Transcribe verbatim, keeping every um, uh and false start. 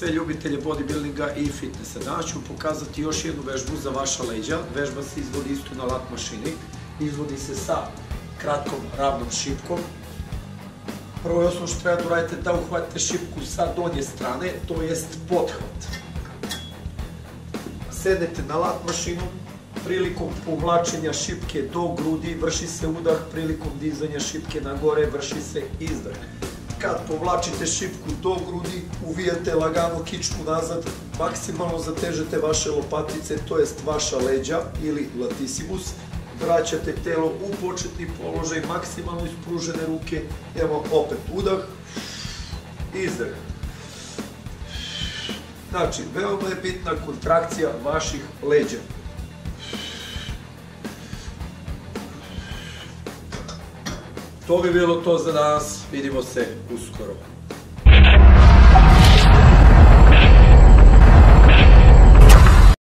sve ljubitelje bodybuildinga i fitnessa. Danas ću pokazati još jednu vežbu za vaša leđa. Vežba se izvodi isto na lat mašini. Izvodi se sa kratkom ravnom šipkom. Prvo i osnovno što treba da uradite da uhvatite šipku sa donje strane, to jest pothvat. Sednete na lat mašinu, prilikom povlačenja šipke do grudi vrši se udah, prilikom dizanja šipke na gore vrši se izdah. Kad povlačite šipku do grudi, uvijate lagano kičmu nazad, maksimalno zatežete vaše lopatice, to jest vaša leđa ili latissimus, vraćate telo u početni položaj, maksimalno ispružene ruke, evo opet udah, izdah. Znači, veoma je bitna kontrakcija vaših leđa. To bi bilo to za danas, vidimo se uskoro.